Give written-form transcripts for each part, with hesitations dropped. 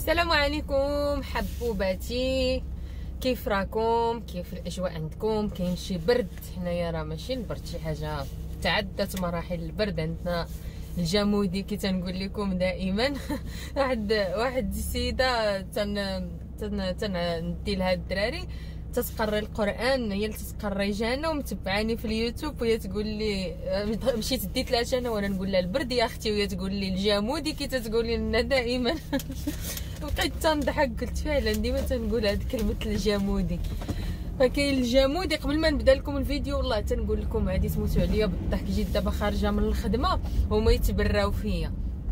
السلام عليكم حبوباتي، كيف راكم؟ كيف الاجواء عندكم؟ كاين شي برد؟ حنايا راه ماشي البرد، شي حاجه تعدت مراحل البرد عندنا. الجمودي كي تنقول لكم دائما واحد السيده ندي لها الدراري تتقري القران، هي اللي تتقري جانا ومتبعاني في اليوتيوب، وهي تقول لي مشيت ديت لها انا وانا نقول لها البرد يا اختي، وهي تقول لي الجمودي كي تتقولي لنا دائما. بقيت تنضحك، قلت فعلا ديما تنقول هاد كلمه الجمودي. فكاين الجمودي. قبل ما نبدا لكم الفيديو والله تنقول لكم هادي تموتوا عليا بالضحك، جيت دابا خارجه من الخدمه هما يتبراو فيا،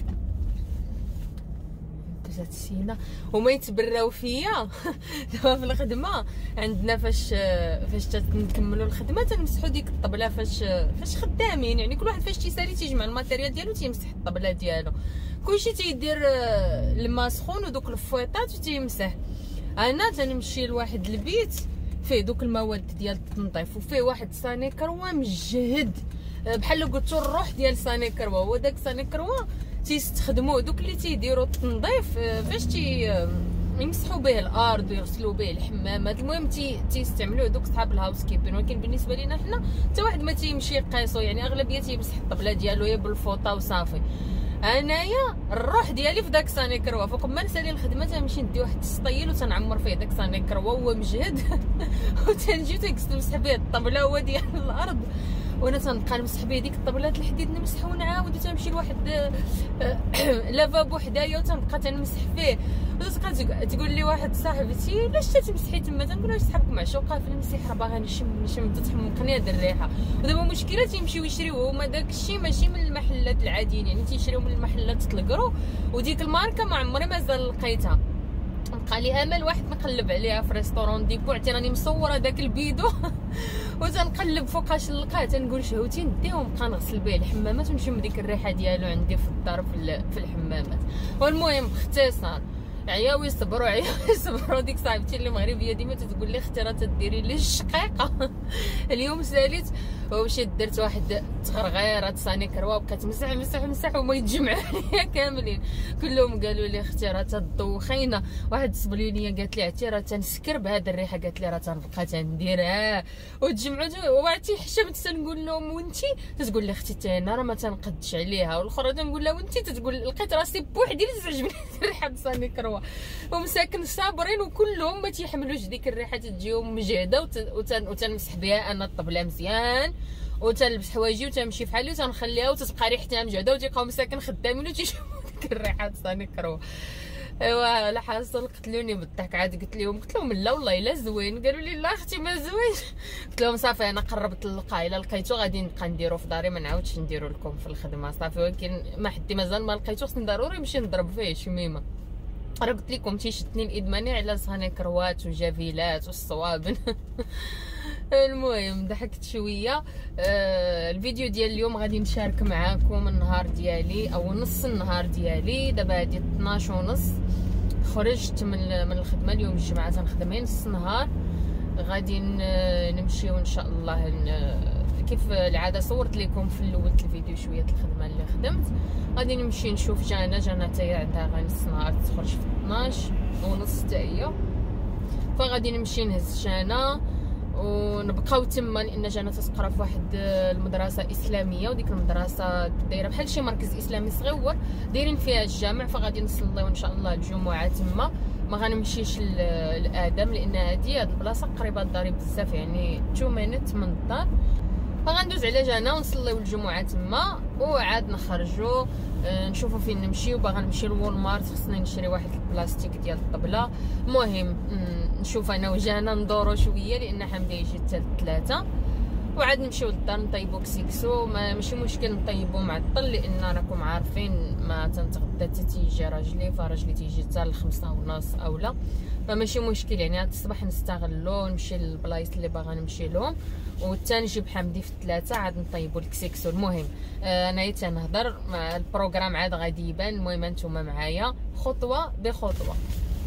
جات السيده هما يتبراو فيا. دابا في الخدمه عندنا فاش تنكملوا الخدمه تنمسحوا ديك الطبله فاش خدامين، يعني كل واحد فاش تيسالي تيجمع الماتيريال ديالو تيمسح الطبله ديالو، كلشي تيدير الماء سخون ودوك الفويطات وتيمسح. انا تنمشي لواحد البيت فيه دوك المواد ديال التنظيف وفيه واحد صاني كروه مجهد بحال قلتو الروح ديال صاني كروه، هو داك صاني كروه تيستخدموه دوك اللي تيديروا التنظيف فاش يمسحوا به الارض ويغسلوا به الحمامات، المهم تيستعملوه دوك صحاب الهاوس كيبين. ولكن بالنسبه لينا حنا حتى واحد ما تيمشي يقيسو، يعني اغلبيه تيمسح الطبله ديالو هي بالفوطه وصافي. انايا الروح ديالي في داك صاني كروه، فوق ما نسالي الخدمه تنمشي ندي واحد السطيل وتنعمر فيه داك صاني كروه وهو مجهد وتنجي تنمسح به الطبله هو ديال الارض، وانا تنبقى نمسح به ديك الطبلات الحديد نمسح ونعاود، وتنمشي لواحد لافابو حدايا وتنبقى تنمسح فيه. وتبقى تقول لي واحد صاحبتي علاش تمسحي تما؟ تنقول لها صحابك معشوقه في المسيح راه باغا نشم تتحمقني هاد الريحه. ودابا مشكله تيمشيو يشريوه هما داك الشيء ماشي من المحلات العاديين، يعني تيشريو من المحلات الكرو، وديك الماركه ما عمري مازال لقيتها. بقى لي امل واحد نقلب عليها في ريستورون ديبو، عرفتي راني مصوره داك البيدو وتنقلب فوقاش نلقاه تنقول شهوتي نديه ونبقى نغسل به الحمامات ونشم ديك الريحه ديالو عندي في الدار في الحمامات. والمهم باختصار عياوي صبروا ديك صاحبتي اللي مغربيه ديما تتقول لي اختي راه تديري لي الشقيقه. اليوم ساليت ومشيت درت واحد تغرغيره صاني كروه وبقيت مسح وما يتجمعوا عليا كاملين، كلهم قالوا لي اختي راه تدوخينا. واحد الصبليونيه قالت لي عرفتي راه تنسكر بهذا الريحه، قالت لي راه تنبقى تنديرها وتجمعوا. وعرفتي حشمت تنقول لهم وانتي، تتقول لي اختي حتى انا راه ما تنقدش عليها، والاخرى تنقول لها وانتي، تتقول لقيت راسي بوحدي اللي تعجبني الريحه صاني كروه، ومساكن صابرين وكلهم ما تيحملوش ديك الريحه تجيهم مجهده. وتنمسح بها انا الطبله مزيان وتلبس حوايجي وتمشي فحالي وتنخليها وتتبقى ريحتها مجهده، وتيبقاو مساكن خدامين وتيشموا ديك الريحه صاني كروه. ايوا لا حاصل قتلوني بالضحك. عاد قلت لهم لا والله الا زوين. قالوا لي لا اختي ما زوين. قلت لهم صافي انا قربت نلقى، الا لقيتو غادي نبقى نديرو في داري، ما نعاودش نديرو لكم في الخدمه صافي. ولكن ما حدي مازال ما لقيتو، خصني ضروري نمشي نضرب فيه شميمه. راه قلت لكم تيشدني الادماني على صاني كروات وجافيلات والصوابن. المهم ضحكت شويه. الفيديو ديال اليوم غادي نشارك معاكم النهار ديالي او نص النهار ديالي. دابا هادي 12:30 خرجت من الخدمه اليوم الجمعه، تنخدم غير نص نهار. غادي نمشيو ان شاء الله كيف العاده صورت لكم في الاول الفيديو شويه الخدمه اللي خدمت. غادي نمشي نشوف جانا حتى هي عندها غير نص نهار تخرج في 12:30 حتى هي، فغادي نمشي نهز جانا ونبقاو تما، لان جانا تتقرا في واحد المدرسه اسلاميه، وديك المدرسه دايره بحال شي مركز اسلامي صغيور دايرين فيها الجامع، فغادي نصليو ان شاء الله الجمعه تما. ما غنمشيش لادم لان هاد البلاصه قريبه لداري بزاف، يعني 2 مينوت من الدار، فغندوز على جانا ونصليو الجمعه تما وعاد نخرجوا نشوفوا فين نمشيو. باغا نمشي لوول مارت، خصني نشري واحد البلاستيك ديال الطبله. المهم نشوف انا وجانا ندورو شويه لان حمدي يجي حتى 3، وعاد نمشيو للدار نطيبو كسيكسو. ماشي مشكل نطيبو معطل لان راكم عارفين ما تنتغدى حتى تيجي راجلي، فراجلي تيجي حتى 5:30 اولا، فماشي مشكل. يعني هاد الصباح نستغلو نمشي للبلايص اللي باغا نمشي لهم، وحتى نجيب حمدي في 3 عاد نطيبو الكسيكسو. المهم انا تنهضر مع البروغرام عاد غادي يبان. المهم نتوما معايا خطوه بخطوه.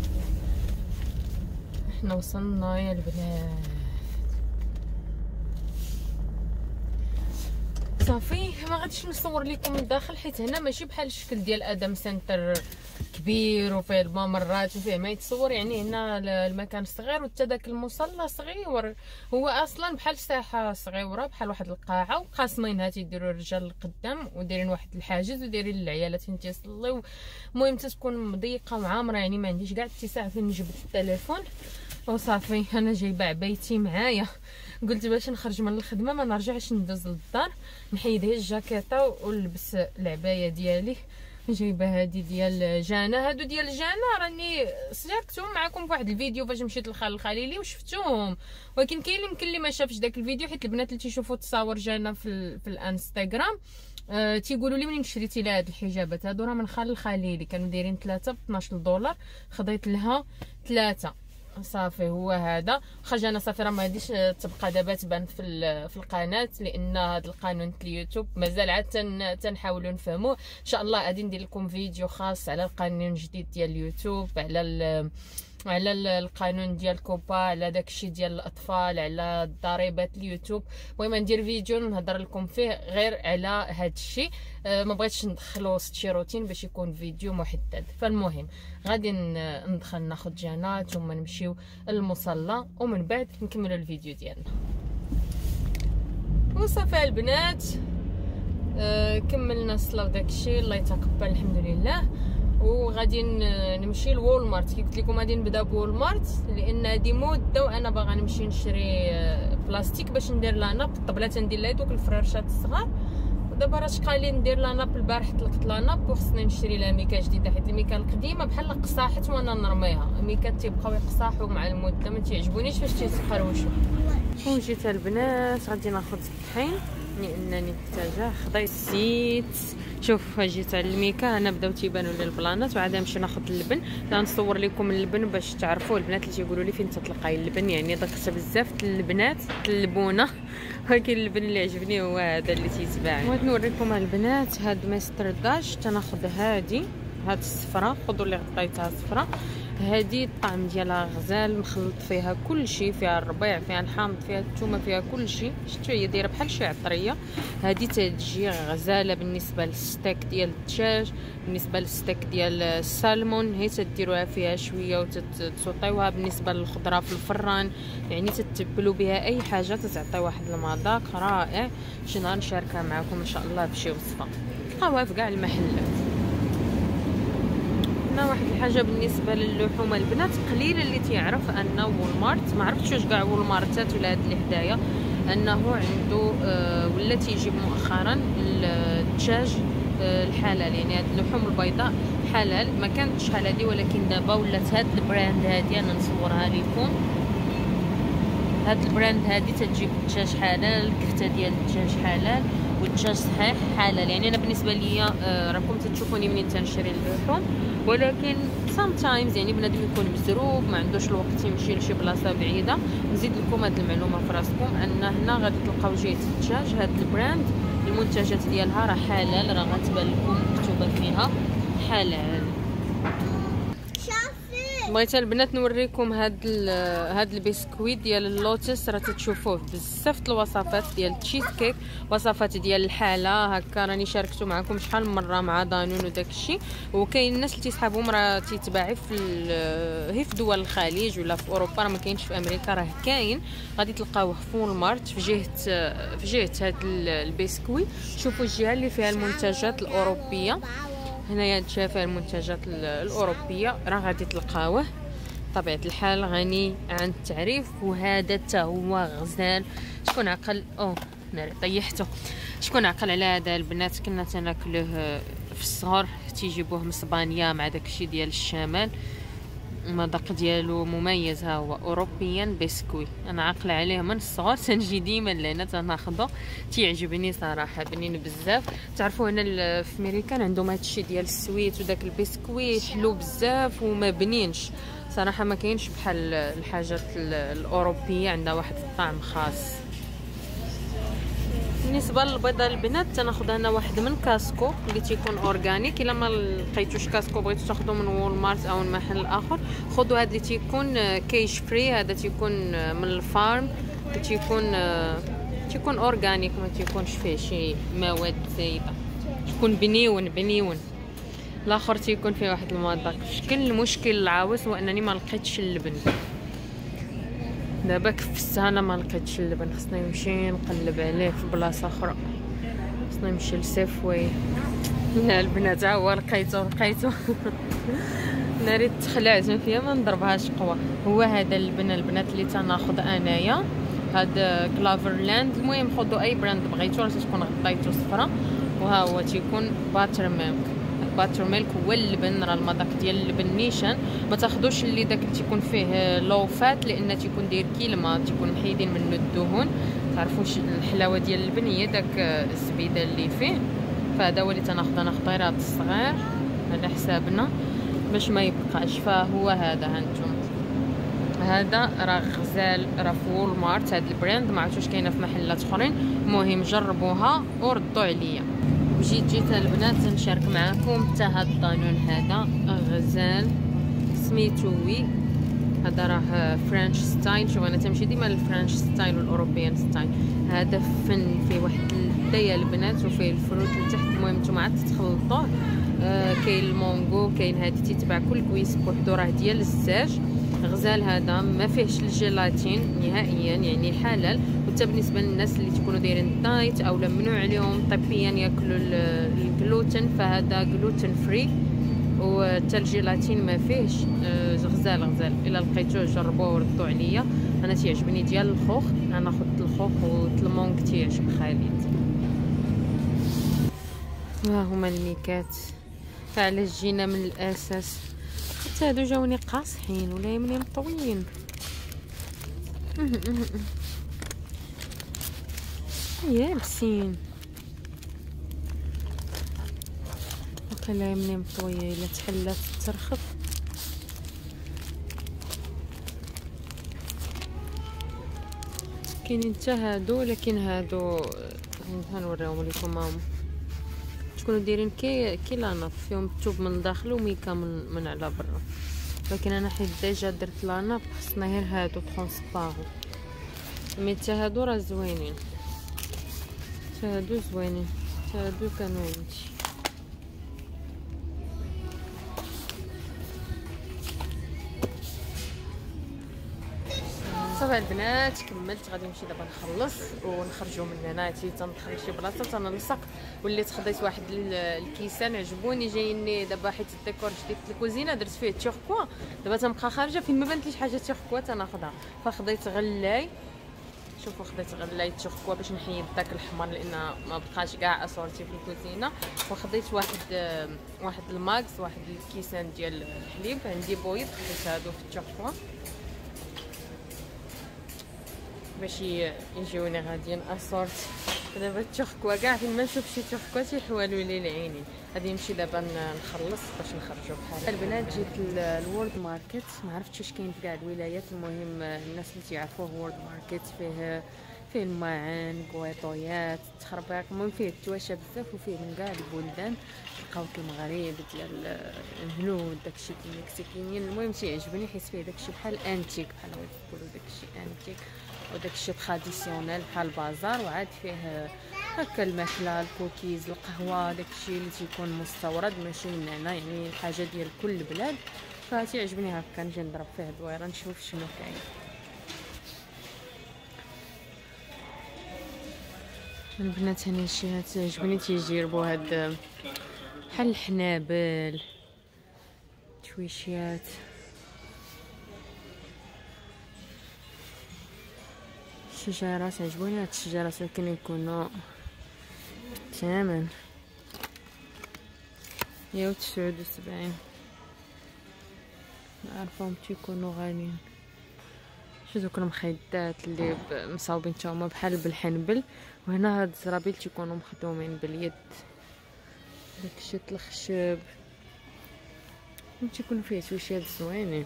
احنا وصلنا يا البنات، وصافي ما غاديش نصور لكم الداخل حيت هنا ماشي بحال الشكل ديال ادم سنتر كبير وفيه الممرات وفيه ما يتصور. يعني هنا المكان صغير وحتى داك المصلى صغير، هو اصلا بحال ساحه صغيره بحال واحد القاعه وقاسمينها تيديروا الرجال القدام ودايرين واحد الحاجز ودايرين العيالات فين تيصليو. المهم تتكون مضيقه وعامره، يعني ما عنديش كاع اتساع فين نجبد التليفون. وصافي انا جايبه عبايتي معايا، قلت باش نخرج من الخدمه ما نرجعش ندوز للدار نحيد هي الجاكيطه ونلبس العبايه ديالي. جايبه هادي ديال جانا، هادو ديال جانا راني شاركتهم معكم فواحد الفيديو فاش مشيت لخال الخليلي وشفتوهم، ولكن كاين اللي يمكن لي ما شافش داك الفيديو حيت البنات اللي تيشوفوا تصاور جانا في الانستغرام تيقولوا لي منين شريتي لها هاد الحجابات. هادو راه من خال الخليلي، كانوا دايرين 3 ب 12 دولار، خديت لها 3 صافي. هو هذا خرج. انا صافي راه ما غاديش تبقى دابا تبان في القناه لان هذا القانون اليوتيوب مازال عاد تنحاولوا نفهموه. ان شاء الله غادي ندير لكم فيديو خاص على القانون الجديد ديال اليوتيوب، على القانون ديال كوبا، على داكشي ديال الاطفال، على ضريبه اليوتيوب. المهم ندير فيديو نهضر لكم فيه غير على هذا الشيء. ما بغيتش ندخلو وسط شي روتين باش يكون فيديو محدد. فالمهم غادي ندخل ناخذ جانا ثم نمشيو للمصلى ومن بعد نكملوا الفيديو ديالنا. وصافي البنات كملنا الصلاه وداكشي الله يتقبل الحمد لله. وغادي نمشي لوالمارت. كي قلت لكم غادي نبدا بوالمارت لان هذه مده وانا باغا نمشي نشري بلاستيك باش ندير لاناب الطبله، تندير لها دوك الفراشات الصغار. ودابا راه شقال لي ندير لاناب، البارح طلقت لاناب وخصني نشري لها ميكا جديده حيت الميكا القديمه بحال قصاحت وانا نرميها. الميكات تيبقاو يقصاحوا مع المده ما تيعجبونيش فاش تيتقروشوا. وجيت البنات غادي ناخذ الطحين لانني محتاجه. خديت الزيت، شوف جيت على الميكا انا بداو تيبانوا لي البلانات وعاد نمشي ناخذ اللبن. لا نصور لكم اللبن باش تعرفوا البنات اللي تيقولوا لي فين تتلقاي اللبن، يعني ضقت بزاف البنات اللبونه، ولكن اللبن اللي عجبني هو هذا اللي تيتباع. بغيت نوريكم البنات هاد ماستر داش. تناخذ هاد الصفراء، خذوا اللي غطيتها صفراء. هذه الطعم ديالها غزال، مخلط فيها كل شيء، فيها الربيع، فيها الحامض، فيها الثومه، فيها كل شيء. شفتوا هي دايره بحال شي عطريه. هذه تجي غزاله بالنسبه للستيك ديال الدجاج، بالنسبه للستيك ديال السالمون هي تديروها فيها شويه وتسوطيوها. بالنسبه للخضره في الفران يعني تتبلوا بها اي حاجه تتعطي واحد المذاق رائع. شي نهار نشاركها معكم ان شاء الله بشي وصفه تلقاوها في كاع المحلات. واحد الحاجه بالنسبه للحوم البنات، قليل اللي تيعرف ان وولمارت، ما عرفتش واش كاع وولمارتات ولا هاد اللي حدايا، انه عنده ولا تيجيب مؤخرا الدجاج الحلال، يعني هاد اللحوم البيضاء حلال. ما كانتش شحال هادي ولكن دابا ولات هاد البراند هادي انا نصورها لكم. هاد البراند هادي تجيب الدجاج حلال، الكفته ديال الدجاج حلال والدجاج صحيح حلال. يعني انا بالنسبه ليا راكم تشوفوني منين تنشري اللحوم، ولكن sometimes يعني بنادم يكون مزروب ما عندوش الوقت يمشي لشي بلاصه بعيده. نزيد لكم هاد المعلومه في راسكم ان هنا غادي تلقاو جهه الدجاج هاد البراند المنتجات ديالها راه حلال، راه غتبان لكم مكتوبه فيها حلال. بغيت البنات نوريكم هاد البسكويت ديال اللوتس، راه تتشوفوه بزاف الوصفات ديال التشيز كيك، وصفات ديال الحاله هكا راني شاركته معكم شحال من مره مع دانون وداك الشيء. وكاين الناس اللي تيسحابهم راه تيتباع هي في دول الخليج ولا في اوروبا، راه ما كاينش في امريكا، راه كاين. غادي تلقاوه في والمارت في جهه هاد البسكوي. شوفوا الجهه اللي فيها المنتجات الاوروبيه، هنايا شايفه المنتجات الاوروبيه راه غادي تلقاوه. طبيعه الحال غني عن التعريف. وهذا حتى هو غزال. شكون عقل ناري طيحته. شكون عقل على هذا البنات؟ كنا تناكلوه في الصغر، تيجيبوه من اسبانيا مع داكشي ديال الشمال. المذاق ديالو مميز، ها هو اوروبيان بسكوي. انا عاقله عليه من الصغر، تنجي ديما لهنا تناخذو، تيعجبني صراحه بنين بزاف. تعرفوا هنا في امريكان عندهم هادشي ديال السويت وداك البسكوي حلو بزاف وما بنينش صراحه، ما كاينش بحال الحاجات الاوروبيه، عندها واحد الطعم خاص. بالنسبه للبيضه البنات تناخذ هنا واحد من كاسكو اللي تيكون اورغانيك. الا ما لقيتوش كاسكو بغيتو تاخذوا من وولمارت او من محل اخر، خذوا هذا اللي تيكون كيش فري. هذا تيكون من الفارم، تيكون تيكون اورغانيك، ما تيكونش فيه شي مواد زايده، تكون بنيون. الاخر تيكون فيه واحد المذاق شكل. المشكل العاوز هو انني ما لقيتش اللبن. دابا كفست انا ما لقيتش اللبن، خصني نمشي نقلب عليه في بلاصه اخرى، خصني نمشي لسيفوي. لا البنات ها هو لقيتو ناري تخلعت فيا ما نضربهاش قوه. هو هذا اللبن البنات اللي تناخذ انايا، هذا كلافرلاند. المهم خذوا اي براند بغيتو راه تكون غطيتو صفرا. وها هو تيكون باتر ميلك. باتر ميلك هو اللبن، راه المذاق ديال اللبن نيشان. ما تاخذوش اللي داك اللي تيكون فيه لو فات، لان تيكون داير كيلما، تيكون محيدين منه الدهون. تعرفوش الحلاوه ديال اللبن هي داك الزبيده اللي فيه. فهذا هو اللي تناخذ انا خطيرات الصغير على حسابنا باش ما يبقاش. فهو هذا هانتوما، هذا راه غزال، راه في وول مارت. هذا البراند ما عرفتش كاينه في محلات اخرين. المهم جربوها وردوا عليا. جيت البنات نشارك معكم حتى هذا الطانون هذا غزال سميتو وي. هذا راه فرنش ستايل. شوف انا تمشي ديما للفرنش ستايل والاوروبيان ستايل. هذا فن فيه واحد الهدايا البنات وفيه الفروت لتحت. المهم نتوما عاد تخلطوه. كاين المونغو، كاين هذه تيتباع كل كويس بوحدو، راه ديال الزاج. غزال هذا ما فيهش الجيلاتين نهائيا، يعني حلال. وحتى بالنسبه للناس اللي تكونوا دايرين دايت او ممنوع عليهم طبيا ياكلوا الجلوتين، فهذا جلوتين فري. وحتى الجيلاتين ما فيهش. غزال الا لقيتوه جربوه وردوا عليا. انا تيعجبني ديال الخوخ، انا خدت الخوخ والمونغ تيعجب خالد. ها هما الميكات. فعلاش جينا من الاساس. حتى هادو جاوني قاصحين ولا يمني مطويين. يابسين وقيلا يمني مطويه. الا تحلات ترخف. كاينين حتى هادو، لكن هادو غنوريهم لكم. هاهم تكونوا دايرين كي لاناب فيهم الثوب من الداخل وميكا من على برا. لكن انا حيت ديجا درت لاناب خصنا غير هادو ترونسبارو. مي حتى هادو راه زوينين، حتى هادو زوينين، حتى هادو كانوا عندي. صافي البنات كملت. غادي نمشي دابا نخلص ونخرجوا من هنا. تندخل شي بلاصه تنلصق. وليت خديت واحد الكيسان عجبوني جايني دابا، حيت الديكور جديد الكوزينه درت فيه توركوا. دابا تنبقى خارجه فين ما بانتليش حاجه توركوا تناخذها. فخديت غلاي، شوفوا خديت غلاي توركوا باش نحيد داك الحمر لان ما بقاش كاع اسورتي في الكوزينه. وخديت واحد الماكس، واحد الكيسان ديال الحليب. عندي بويض خديت هادو في التوركوا باش يجيوني غاديين اسورت. دابا التوركوا كاع فين ما نشوف شي توركوا تيحوالوا لي العينين. غادي نمشي دابا نخلص باش نخرجوا بحال. البنات جيت الورد ماركت، ما عرفتش واش كاين في كاع الولايات. المهم الناس اللي تيعرفوه وورد ماركت فيه الماعن، كويطويات، تخربيق. المهم فيه التواشا بزاف وفيه من كاع البلدان. تلقاو المغرب ديال الهنود داكشي المكسيكيين. المهم تيعجبني حيت فيه داكشي بحال انتيك، بحال يقولوا داكشي انتيك وداكشي تراديسيونيل بحال البازار. وعاد فيه هكا الماكله، الكوكيز، القهوه، داكشي اللي تيكون مستورد ماشي من هنا، يعني الحاجه ديال كل بلاد. فتيعجبني هكا نجي نضرب فيه دويره نشوف شنو كاين. البنات هنا شي تعجبني تيجربوا هاد بحال الحنابل، تويشيات. الشجرات عجبوني هاد الشجرات، لكن يكونوا بالثمن 179. عارفهم تيكونوا غاليين. شو دوك المخدات اللي مصاوبين تاهما بحال بالحنبل. وهنا هاد الزرابيل تيكونوا مخدومين باليد، داكشي الخشب تيكون فيه تويشيات زوينين.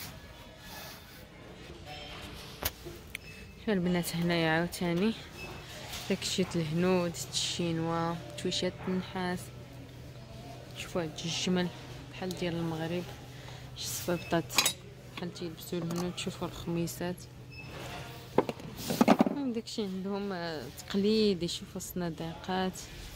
شوف البنات هنايا عاوتاني داكشي الهنود، الشينوا، تويشات النحاس. شوفوا هاد الجمل بحال ديال المغرب، شي صفيبطات بحال تيلبسوا الهنود. شوفوا الخميسات داكشي عندهم تقليد، يشوفوا الصناديقات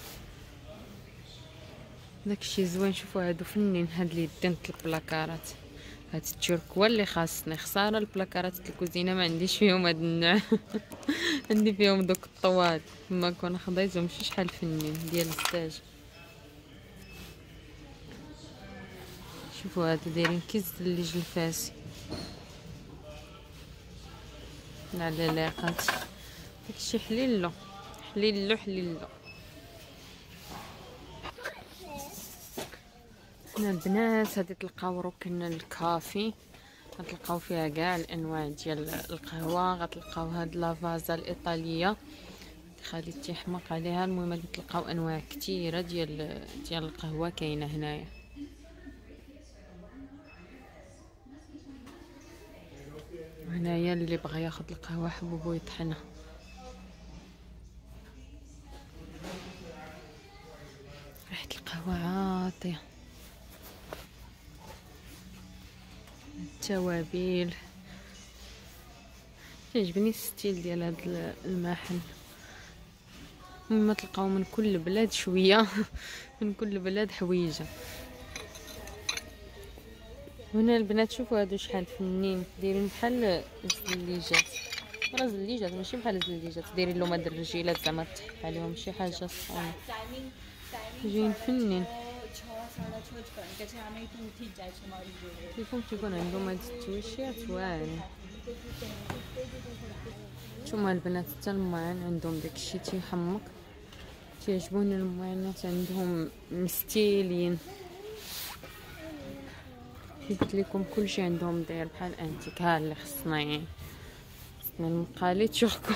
داكشي زوين. شوفوا هادو فنين، هاد اليدين البلاكارات، هاد التركوا اللي خاصني. خساره البلاكارات الكوزينه ما عنديش فيهم هاد النوع عندي فيهم دوك الطوال، ما كون خديتهم شي شحال فنين ديال الزاج. شوفوا هادو دايرين كي الزليج الفاسي على لاقات، داكشي حليلو حليلو حليلو. هنا البنات هادي تلقاو ركن الكافي، غتلقاو فيها كاع الانواع ديال القهوه. غتلقاو هاد لافازا الايطاليه خالي تيحمق عليها. المهم غادي تلقاو انواع كثيره ديال القهوه كاينه هنايا. هنايا اللي بغى ياخذ القهوه حبوبو يطحنها. ريحه القهوه عاطيه، التوابل. كيعجبني الستيل ديال هذا المحل. المهم تلقاو من كل بلاد شويه من كل بلاد حويجه. هنا البنات شوفوا هادو شحال فنين، دايرين بحال الزليجات، راه زليجات ماشي بحال الزليجات، دايرين لهم هاد الرجيلات زعما تحك عليهم شي حاجه سخونه، جايين فنين. كيفهم تيكون عندهم هاد التويشيات واعرين. نتوما البنات حتى الماعن عندهم داكشي تيحمق، تيعجبوني الماعنات عندهم مستيلين. قلت لكم كلشي عندهم داير بحال انتيك. ها اللي خصني المقالي تشوكو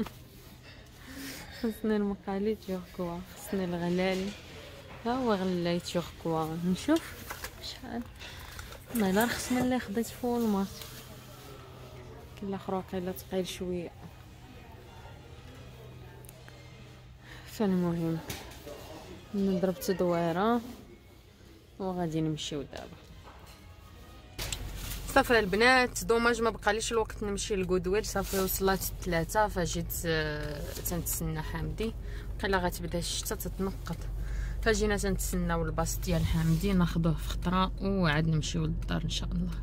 خصني المقالي تشوكو، خصني الغلال. ها هو غلاي تشوكو. نشوف شحال ما لا رخص من اللي خديت فول مارت. كاين الاخر واقيلا ثقيل شويه. فالمهم نضرب تدويره وغادي نمشيو دابا. صافي البنات، دوماج ما بقاليش الوقت نمشي للكودويل. صافي وصلات 3 فجيت تنتسنى حامدي، قيلا غتبدا الشتا تتنقط، فجينا تنتسناو الباص ديال حامدي ناخذوه في خطره وعاد نمشيو للدار ان شاء الله.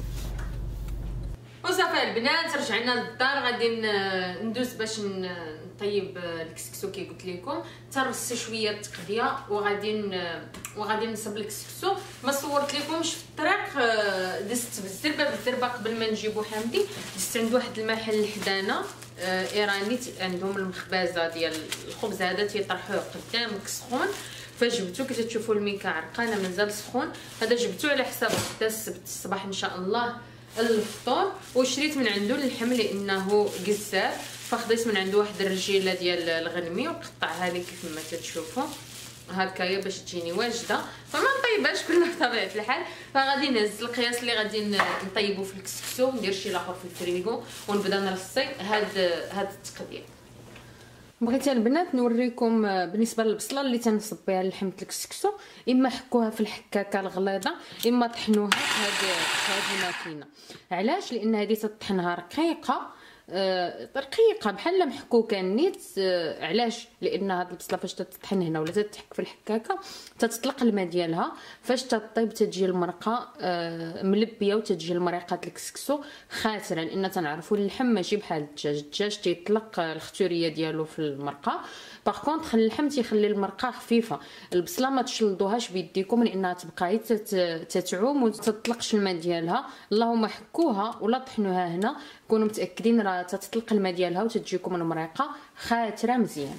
وصافي البنات رجعنا للدار، غادي ندوز باش نطيب الكسكسو كي قلت لكم. ترصي شويه التقديه وغادي نصب الكسكسو. ما صورت لكمش في الطريق، دزت بالزربه قبل ما نجيبو حامدي. دزت عند واحد المحل حدانا ايراني، عندهم المخبازه ديال الخبز هذا تيطرحوه قدامك سخون، فجبتو كي تشوفوا الميكا عرقانه مازال سخون. هذا جبتو على حساب غدا السبت الصباح ان شاء الله الفطور. وشريت من عنده اللحم لانه قزاز، فخديت من عنده واحد الرجيله ديال الغنمي وقطعها لي كيف ما تشوفوا هكايا باش تجيني واجده. فما نطيبهاش كلها بطبيعه الحال، فغادي نهز القياس اللي غادي نطيبو في الكسكسو، ندير شي لاخر في الفريغو ونبدا نرصي هاد التقدير. بغيت البنات نوريكم بالنسبه للبصله اللي تنصب بها لحمه الكسكسو. اما حكوها في الحكاكه الغليظه، اما طحنوها هذه الماكينه. علاش؟ لان هذه تطحنها رقيقه بحال محكوكه نيت. علاش؟ لان هاد البصله فاش تطحن هنا ولا تتحك في الحكاكه تتطلق الماء ديالها، فاش تطيب تتجي المرقه ملبيه وتتجي المريقه الكسكسو خاسره. لان تنعرفوا اللحم ماشي بحال الدجاج تيطلق الختوريه ديالو في المرقه. باغ كونطخ اللحم تيخلي المرقه خفيفه. البصله ما تشلضوهاش بيديكم لانها تبقى تتعوم وتطلقش الماء ديالها. اللهم حكوها ولا طحنوها هنا، كونوا متاكدين راه تتطلق الماء ديالها وتجيكم المريقه خاتره مزيان.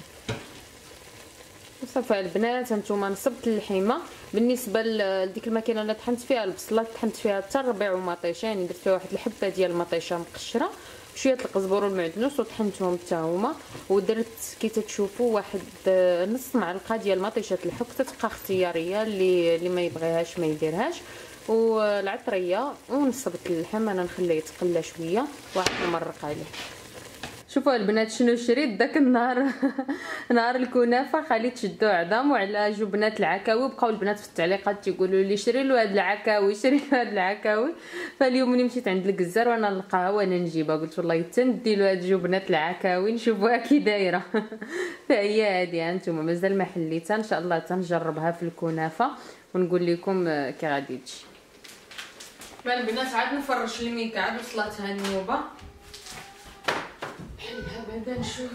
صافي البنات هانتوما نصبت اللحيمه. بالنسبه لديك الماكينه اللي طحنت فيها البصله طحنت فيها حتى الربيع ومطيشه، يعني درت فيها واحد الحبه ديال المطيشه مقشره شويه القزبر والمعدنوس وطحنتهم حتى هما، ودرت كي تتشوفوا واحد نص معلقه ديال مطيشه الحك، تتبقى اختياريه اللي ما يبغيهاش ما يديرهاش، والعطريه. ونصبت اللحم انا نخليه يتقلى شويه وعاد نمرق عليه. شوفوا البنات شنو شريت داك النهار نهار الكنافه، خليت شدوا عظام على جبنات العكاوي. بقاو البنات في التعليقات تيقولوا لي شري له هاد العكاوي، شري له هاد العكاوي. فاليوم ملي مشيت عند الجزار وانا نلقاها وانا نجيبها، قلت والله تندي له هاد جبنات العكاوي نشوفوها كي دايره. فهي هادي انتم مازال ما حليتها، ان شاء الله تنجربها في الكنافه ونقول لكم كي غادي تجي. البنات عاد نفرش الميكا، عاد وصلاتها النوبه. حلها بعدا نشوف.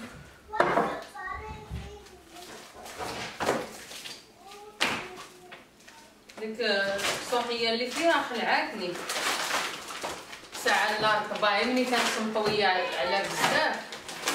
ديك الصوحيه اللي فيها خلعاتني ساعه لا رطبه، ملي كانت مطويه على بزاف.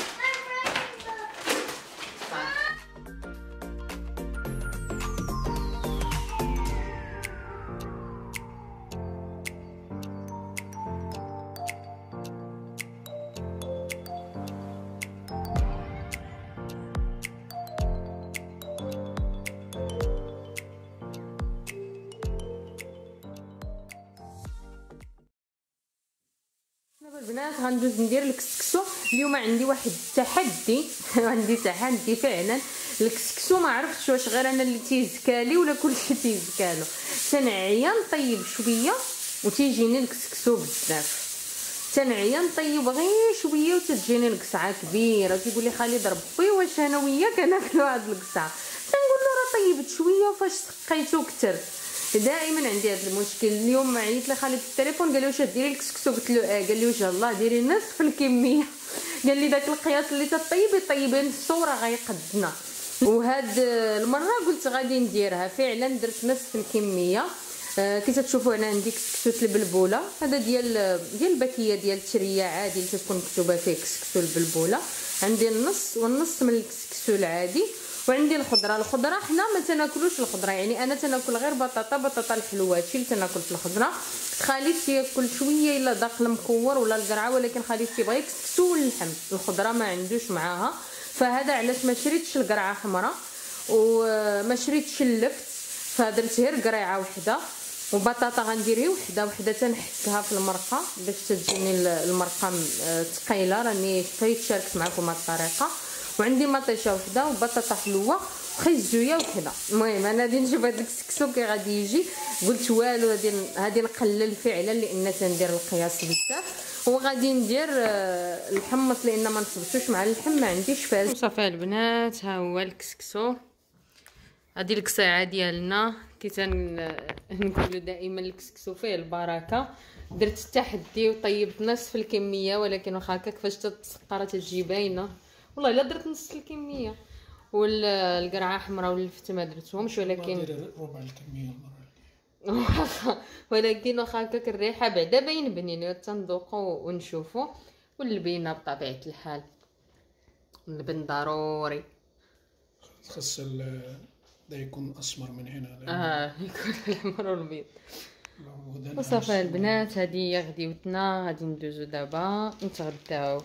دابا البنات غندوز ندير الكسكسو. اليوم عندي واحد التحدي عندي تحدي فعلا. الكسكسو ما عرفتش واش غير انا اللي تيزكالي ولا كلشي تيزكالو. تنعيا نطيب شويه وتيجيني الكسكسو بزاف، تنعيا نطيب غير شويه وتتجيني القصعه كبيره. تيقول لي خالد ربي واش انا وياك ناكلو هاد القصعه، تنقول له راه طيبت شويه وفاش سقيتو كتر. دائما عندي هذا المشكل. اليوم عيط لي خالد في التليفون قال لي واش ديري الكسكسو، قلت له قال لي واش الله ديري نصف الكميه. قال لي داك القياس اللي تطيبي طيبي نصو راه غيقدنا. وهاد المره قلت غادي نديرها فعلا، درت نصف الكميه. كي تشوفوا انا عندي كسكسو البلبوله، هذا ديال الباكيه ديال التريه عادي اللي تكون مكتوبه فيه كسكسو البلبوله. عندي النص والنص من الكسكسو العادي، وعندي الخضره حنا ما تناكلوش الخضره، يعني انا تناكل غير بطاطا الحلوه، هادشي اللي تناكل في الخضره. خالد تياكل شويه الا داق المكور ولا القرعه، ولكن خالد تيبغي كسكسو واللحم، الخضره ما عندوش معاها. فهذا علاش ما شريتش القرعه حمراء وما شريتش اللفت، فدرت غير قريعه وحده. وبطاطا غندير غير وحده تنحكها في المرقه باش تجيني المرقه ثقيله. راني شاركت معكم هاد الطريقه. وعندي مطيشه وحده وبطاطا حلوه وخيزويه وحده. المهم انا غادي نجيب هذا الكسكسو كي غادي يجي. قلت والو غادي نقلل فعلا لان تندير القياس بزاف. وغادي ندير الحمص لان ما نصبتوش مع اللحم، ما عنديش فاز. صافي البنات ها هو الكسكسو. هذه القصيعه ديالنا كي نقولوا دائما الكسكسو فيه البركه. درت التحدي وطيبت نصف الكميه، ولكن واخا هكاك فاش تتسقر تجي باينه. والله الا درت نص الكميه. والقرعه حمراء واللفت ما درتهمش، ولكن ربع الكميه المره ولكن واخا هكاك الريحه بعدا باين بنين، تنذوقوا ونشوفوا. واللبينه بطبيعه الحال اللبن ضروري خاص دا يكون اسمر من هنا يكون الاحمر والبيض. وصافي البنات هذه هي غديوتنا. غادي ندوزو دابا نتغداو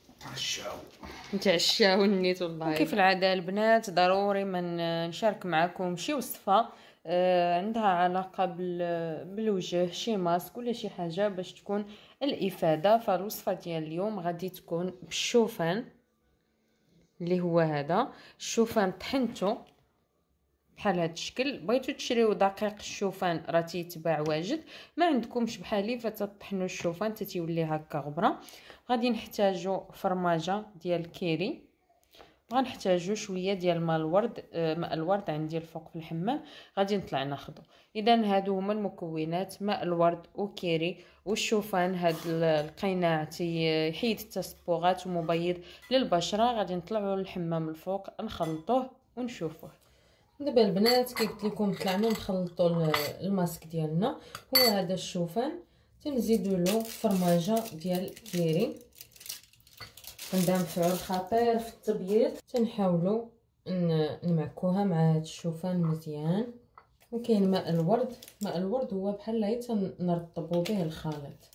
نتعشاو النيت. والله كيف العاده البنات ضروري ما نشارك معكم شي وصفه عندها علاقه بالوجه، شي ماسك ولا شي حاجه باش تكون الافاده. فالوصفه ديال اليوم غادي تكون بالشوفان، اللي هو هذا الشوفان طحنته بحال هذا الشكل. بغيتو تشريو دقيق الشوفان راه تيتباع واجد، ما عندكمش بحالي فتطحنوا الشوفان تتيولي هكا غبره. غادي نحتاجو فرماجه ديال كيري، غنحتاجو شويه ديال ماء الورد عندي الفوق في الحمام غادي نطلع ناخذو. اذا هادو هما المكونات: ماء الورد وكيري والشوفان. هاد القيناع تيحيد التصبغات ومبيض للبشره. غادي نطلعوا للحمام الفوق نخلطوه ونشوفوه. دابا البنات كي قلت لكم طلعنا نخلطوا الماسك ديالنا. هو هذا الشوفان تنزيدوا له فرماجه ديال كيري. عندها مفعول خطير في التبييض. تنحاولوا نمعكوها مع هذا الشوفان مزيان. وكاين ماء الورد هو بحال هي تنرطبوا به الخليط.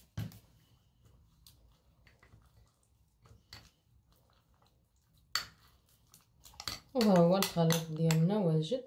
وها هو الخليط ديالنا واجد.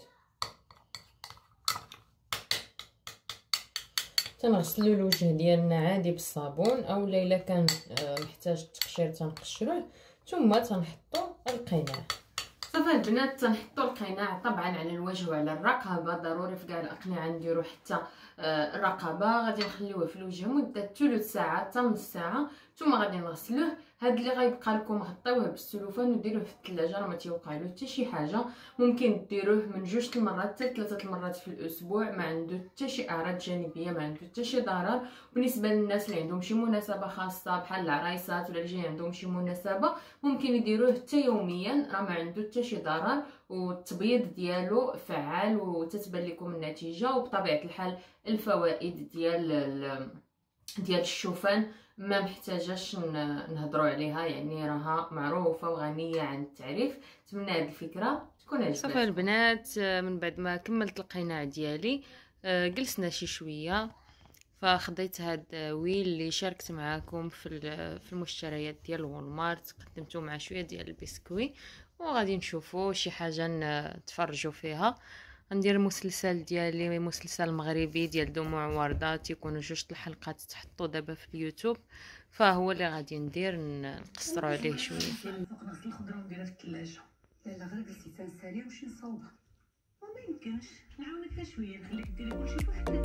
تنغسلوا الوجه ديالنا عادي بالصابون، اولا الا كان محتاج التقشير تنقشروه. ثم تنحطوا القناع. صافي البنات تنحطوا القناع طبعا على الوجه وعلى الرقبه، ضروري في كاع الاقنعه نديروا حتى الرقبه. غادي نخليوه في الوجه مده ثلث ساعه حتى نص ساعه، ثم غادي نغسلوه. هاد اللي غيبقى لكم غطيوه بالسلوفان وديروه في الثلاجه، راه ما تيوقع له حتى شي حاجه. ممكن ديروه من 2 المرات حتى 3 المرات في الاسبوع، ما عنده حتى شي اعراض جانبيه، ما عنده حتى شي ضرر. بالنسبه للناس اللي عندهم شي مناسبه خاصه بحال العرايسات ولا اللي جاي عندهم شي مناسبه، ممكن يديروه حتى يوميا، راه ما عنده حتى شي ضرر، والتبييض ديالو فعال وتتبان لكم النتيجه. وبطبيعه الحال الفوائد ديال الشوفان ما محتاجاش نهضروا عليها، يعني راها معروفه وغنيه عن التعريف. نتمنى هذه الفكره تكون عجبتكم. صافي البنات من بعد ما كملت القناع ديالي جلسنا شي شويه، فخديت هاد ويل اللي شاركت معاكم في المشتريات ديال والمارت، قدمته مع شويه ديال البسكوي، وغادي نشوفوا شي حاجه نتفرجوا فيها. غندير المسلسل ديالي، مسلسل مغربي ديال دموع ورده، تيكونوا 2 الحلقات تحطوا دابا في اليوتيوب، فهو اللي غادي ندير نقصروا عليه شويه. نغسل الخضره ونديرها في الثلاجه. لا غير جلسي تنسالي ونمشي نصاوبها، وما يمكنش نعاونك شويه، نخليك ديري كلشي بوحدك.